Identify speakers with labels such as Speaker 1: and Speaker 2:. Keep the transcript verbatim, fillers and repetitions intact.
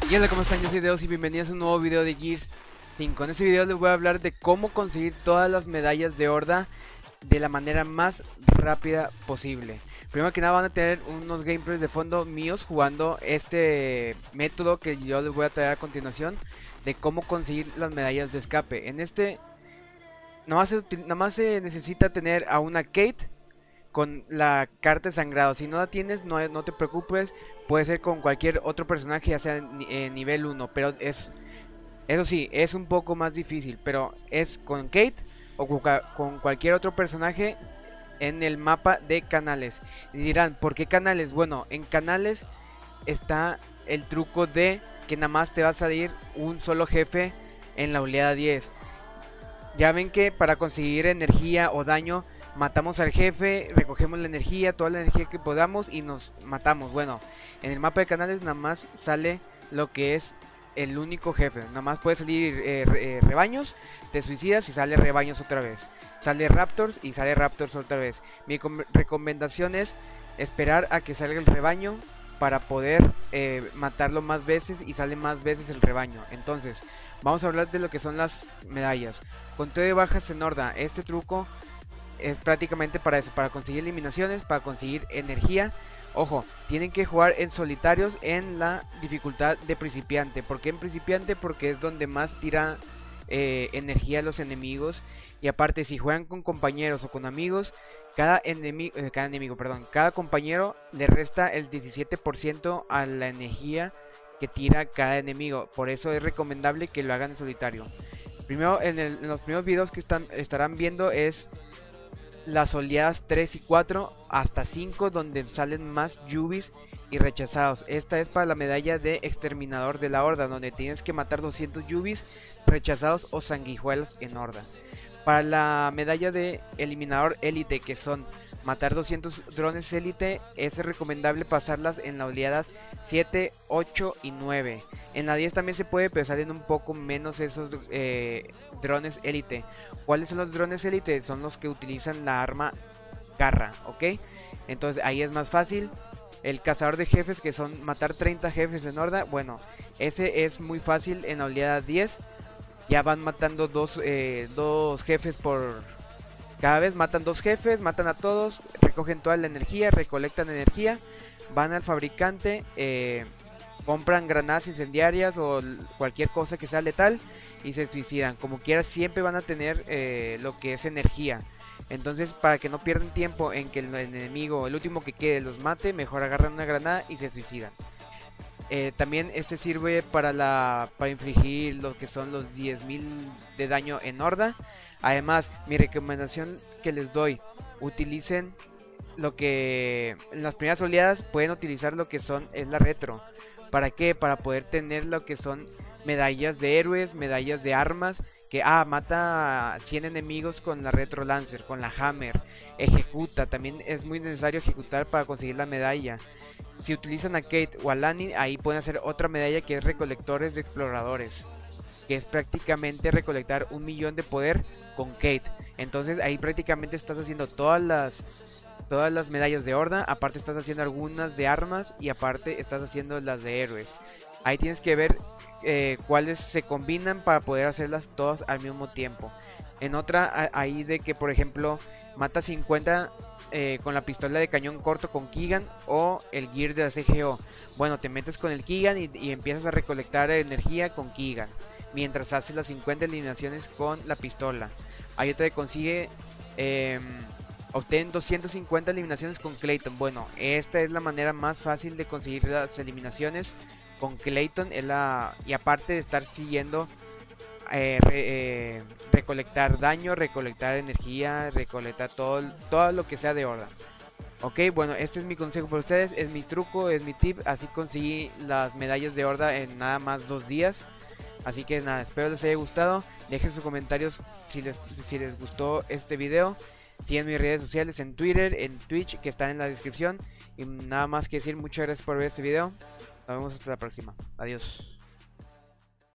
Speaker 1: Y hola, ¿cómo están? Yo soy Deos y bienvenidos a un nuevo video de Gears cinco. En este video les voy a hablar de cómo conseguir todas las medallas de horda de la manera más rápida posible. Primero que nada van a tener unos gameplays de fondo míos jugando este método que yo les voy a traer a continuación de cómo conseguir las medallas de escape. En este nada más se, nada más se necesita tener a una Kate con la carta de sangrado. Si no la tienes, no, no te preocupes, puede ser con cualquier otro personaje, ya sea en, en nivel uno, pero es, eso sí, es un poco más difícil, pero es con Kate o con, con cualquier otro personaje en el mapa de canales. Y dirán, ¿por qué canales? Bueno, en canales está el truco de que nada más te va a salir un solo jefe en la oleada diez. Ya ven que para conseguir energía o daño matamos al jefe, recogemos la energía, toda la energía que podamos y nos matamos. Bueno, en el mapa de canales nada más sale lo que es el único jefe. Nada más puede salir eh, eh, rebaños, te suicidas y sale rebaños otra vez. Sale raptors y sale raptors otra vez. Mi recomendación es esperar a que salga el rebaño para poder eh, matarlo más veces y sale más veces el rebaño. Entonces, vamos a hablar de lo que son las medallas. Conteo de bajas en horda. Este truco es prácticamente para eso, para conseguir eliminaciones, para conseguir energía. Ojo, tienen que jugar en solitarios en la dificultad de principiante. ¿Por qué en principiante? Porque es donde más tira eh, energía a los enemigos. Y aparte, si juegan con compañeros o con amigos, cada enemigo, eh, cada enemigo, perdón, cada compañero le resta el diecisiete por ciento a la energía que tira cada enemigo. Por eso es recomendable que lo hagan en solitario. Primero, en, el, en los primeros videos que están, estarán viendo es las oleadas tres y cuatro hasta cinco, donde salen más yubis y rechazados. Esta es para la medalla de exterminador de la horda, donde tienes que matar doscientos yubis, rechazados o sanguijuelas en horda. Para la medalla de eliminador élite, que son matar doscientos drones élite, es recomendable pasarlas en las oleadas siete, ocho y nueve. En la diez también se puede, pero salen un poco menos esos eh, drones élite. ¿Cuáles son los drones élite? Son los que utilizan la arma garra, ¿ok? Entonces ahí es más fácil. El cazador de jefes, que son matar treinta jefes en horda, bueno, ese es muy fácil en la oleada diez. Ya van matando dos, eh, dos jefes por... Cada vez matan dos jefes, matan a todos, recogen toda la energía, recolectan energía, van al fabricante, eh, compran granadas incendiarias o cualquier cosa que sea letal y se suicidan. Como quiera, siempre van a tener eh, lo que es energía. Entonces, para que no pierdan tiempo en que el enemigo, el último que quede, los mate, mejor agarran una granada y se suicidan. Eh, también este sirve para la para infligir lo que son los diez mil de daño en horda. Además, mi recomendación que les doy, utilicen lo que en las primeras oleadas pueden utilizar lo que son es la retro. ¿Para qué? Para poder tener lo que son medallas de héroes, medallas de armas. Que ah, mata a cien enemigos con la retro lancer, con la hammer, ejecuta, también es muy necesario ejecutar para conseguir la medalla. Si utilizan a Kate o a Lani, ahí pueden hacer otra medalla que es recolectores de exploradores, que es prácticamente recolectar un millón de poder con Kate. Entonces ahí prácticamente estás haciendo todas las todas las medallas de horda, aparte estás haciendo algunas de armas y aparte estás haciendo las de héroes. Ahí tienes que ver eh, cuáles se combinan para poder hacerlas todas al mismo tiempo. En otra, ahí de que por ejemplo mata cincuenta eh, con la pistola de cañón corto con Keegan o el gear de la C G O. Bueno, te metes con el Keegan y, y empiezas a recolectar energía con Keegan, mientras haces las cincuenta eliminaciones con la pistola. Hay otra que consigue... Eh, obtén doscientas cincuenta eliminaciones con Clayton. Bueno, esta es la manera más fácil de conseguir las eliminaciones con Clayton, es la... y aparte de estar siguiendo eh, re, eh, recolectar daño, recolectar energía, recolectar todo, todo lo que sea de horda. Ok, bueno, este es mi consejo para ustedes, es mi truco, es mi tip. Así conseguí las medallas de horda en nada más dos días. Así que nada, espero les haya gustado. Dejen sus comentarios si les, si les gustó este video. Sigan mis redes sociales en Twitter, en Twitch, que están en la descripción. Y nada más que decir, muchas gracias por ver este video. Nos vemos hasta la próxima. Adiós.